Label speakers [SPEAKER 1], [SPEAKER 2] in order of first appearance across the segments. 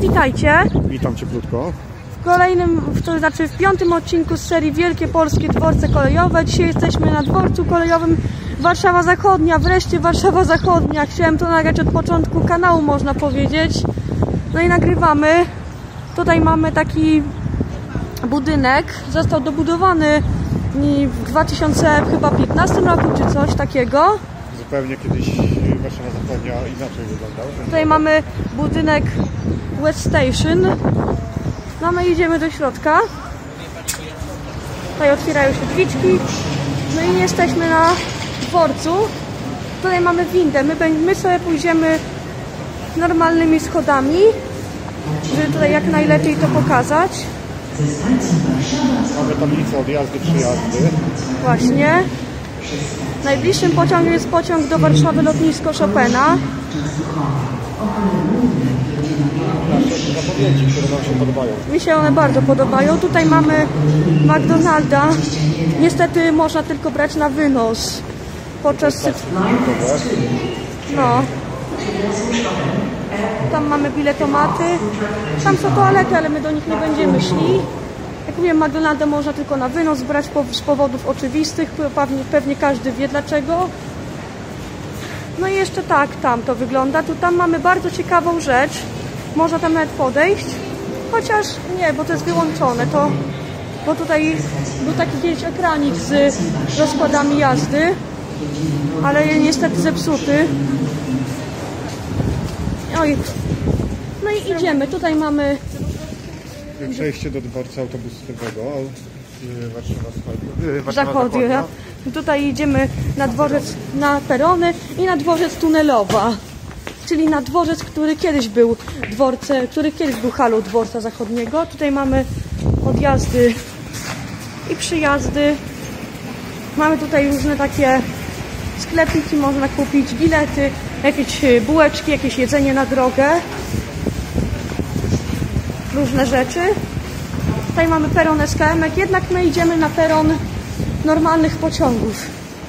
[SPEAKER 1] witajcie.
[SPEAKER 2] Witam cieplutko.
[SPEAKER 1] W kolejnym, to znaczy w 5. odcinku z serii Wielkie Polskie Dworce Kolejowe. Dzisiaj jesteśmy na dworcu kolejowym Warszawa Zachodnia. Wreszcie Warszawa Zachodnia. Chciałem to nagrać od początku kanału, można powiedzieć. No i nagrywamy. Tutaj mamy taki budynek. Został dobudowany w 2015 roku czy coś takiego.
[SPEAKER 2] Zupełnie kiedyś Warszawa Zachodnia inaczej wyglądał.
[SPEAKER 1] Tutaj mamy budynek West Station. No my idziemy do środka. Tutaj otwierają się drzwiczki. No i jesteśmy na dworcu. Tutaj mamy windę. My sobie pójdziemy normalnymi schodami, żeby tutaj jak najlepiej to pokazać.
[SPEAKER 2] Mamy tablicę odjazdy, przyjazdy.
[SPEAKER 1] Właśnie. Najbliższym pociągiem jest pociąg do Warszawy Lotnisko Chopina.
[SPEAKER 2] Nasze zapowiedzi, które nam się podobają.
[SPEAKER 1] Mi się one bardzo podobają. Tutaj mamy McDonalda. Niestety można tylko brać na wynos podczas... No. Tam mamy biletomaty. Tam są toalety, ale my do nich nie będziemy szli. Jak mówię, McDonalda można tylko na wynos brać z powodów oczywistych. Pewnie każdy wie dlaczego. No i jeszcze tak tam to wygląda. Tam mamy bardzo ciekawą rzecz. Można tam nawet podejść. Chociaż nie, bo to jest wyłączone. Bo tutaj był taki kiedyś ekranik z rozkładami jazdy. Ale niestety zepsuty. Oj. No i idziemy. Tutaj mamy
[SPEAKER 2] przejście do dworca autobusowego Warszawa
[SPEAKER 1] Zachodnia. Tutaj idziemy na dworzec, na perony i na dworzec Tunelowa. Czyli na dworzec, który kiedyś był halą dworca zachodniego. Tutaj mamy odjazdy i przyjazdy. Mamy tutaj różne takie sklepiki, można kupić bilety, jakieś bułeczki, jakieś jedzenie na drogę. Różne rzeczy. Tutaj mamy peron SKM-ek, jednak my idziemy na peron normalnych pociągów.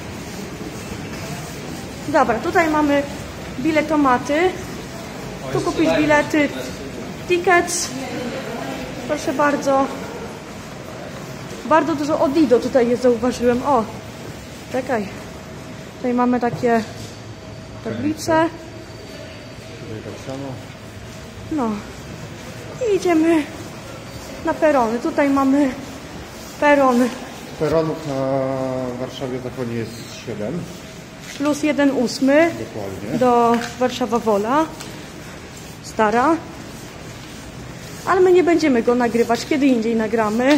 [SPEAKER 1] Dobra, tutaj mamy biletomaty. Tu kupić bilety, tickets. Proszę bardzo. Bardzo dużo Odido tutaj jest, zauważyłem. O, czekaj. Tutaj mamy takie tablice.
[SPEAKER 2] Tutaj tak samo.
[SPEAKER 1] No. I idziemy na perony. Tutaj mamy peron.
[SPEAKER 2] Peronów na Warszawie Zachodniej jest 7.
[SPEAKER 1] Plus 1/8.
[SPEAKER 2] Dokładnie.
[SPEAKER 1] Do Warszawa Wola. Stara. Ale my nie będziemy go nagrywać. Kiedy indziej nagramy.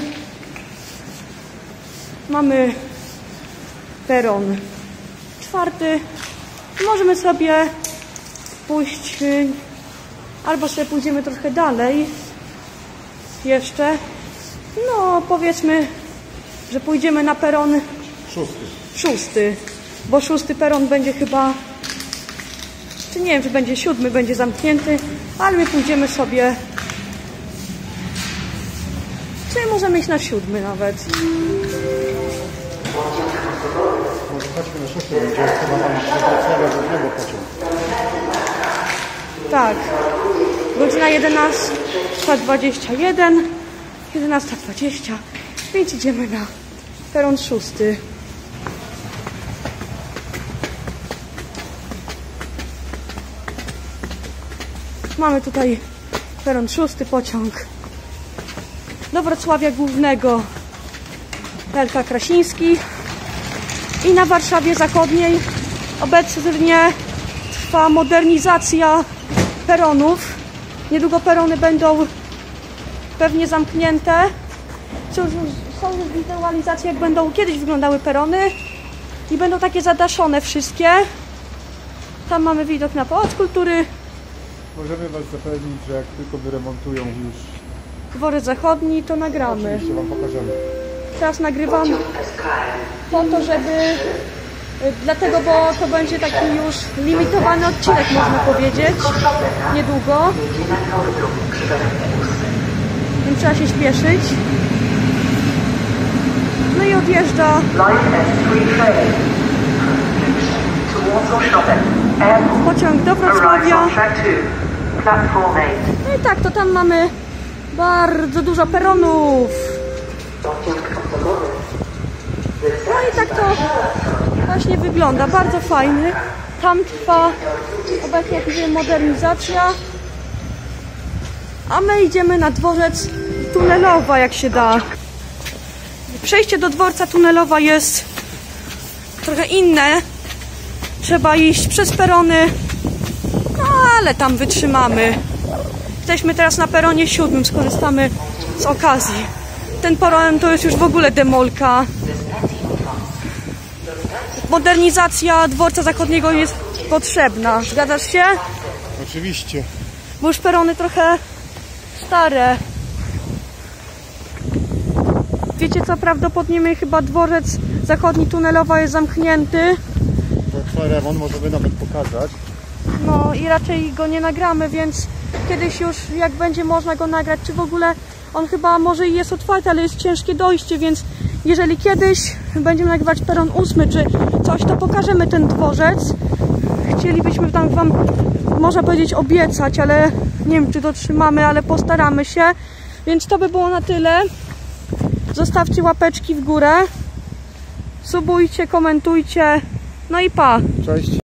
[SPEAKER 1] Mamy peron 4. Możemy sobie pójść, albo sobie pójdziemy trochę dalej jeszcze. No powiedzmy, że pójdziemy na peron 6. Bo 6. peron będzie chyba, czy nie wiem, czy będzie 7, będzie zamknięty, ale my pójdziemy sobie, czyli możemy iść na 7 nawet.
[SPEAKER 2] Może chodźmy na 6, będzie chyba nam do Wrocławia głównego pociąg.
[SPEAKER 1] Tak. Godzina 11:21, 11:20, więc idziemy na peron 6. Mamy tutaj peron 6, pociąg do Wrocławia Głównego LK Krasiński. I na Warszawie Zachodniej obecnie trwa modernizacja peronów. Niedługo perony będą pewnie zamknięte. Są już wizualizacje, jak będą kiedyś wyglądały perony. I będą takie zadaszone wszystkie. Tam mamy widok na Pałac Kultury.
[SPEAKER 2] Możemy Was zapewnić, że jak tylko wyremontują już
[SPEAKER 1] Dworzec Zachodni, to nagramy.
[SPEAKER 2] oczywiście Wam pokażemy.
[SPEAKER 1] Teraz nagrywam po to, żeby... Dlatego, bo to będzie taki już limitowany odcinek, można powiedzieć. Niedługo. Więc trzeba się śpieszyć. No i odjeżdża pociąg do Wrocławia. No i tak, to tam mamy bardzo dużo peronów. No i tak to właśnie wygląda, bardzo fajny. Tam trwa obecnie, jak mówię, modernizacja. A my idziemy na dworzec Tunelowa, jak się da. Przejście do dworca Tunelowa jest trochę inne. Trzeba iść przez perony, no ale tam wytrzymamy. Jesteśmy teraz na peronie 7, skorzystamy z okazji. Ten peron to jest już w ogóle demolka. Modernizacja dworca zachodniego jest potrzebna. Zgadzasz się?
[SPEAKER 2] Oczywiście.
[SPEAKER 1] Bo już perony trochę stare. Wiecie co, prawdopodobnie chyba dworzec zachodni Tunelowa jest zamknięty.
[SPEAKER 2] To trwa remont, możemy nawet pokazać.
[SPEAKER 1] No i raczej go nie nagramy, więc kiedyś już jak będzie można go nagrać, czy w ogóle on chyba może i jest otwarty, ale jest ciężkie dojście, więc jeżeli kiedyś będziemy nagrywać peron 8 czy coś, to pokażemy ten dworzec. Chcielibyśmy tam wam, można powiedzieć, obiecać, ale nie wiem, czy dotrzymamy, ale postaramy się. Więc to by było na tyle. Zostawcie łapeczki w górę, subujcie, komentujcie, no i pa!
[SPEAKER 2] Cześć!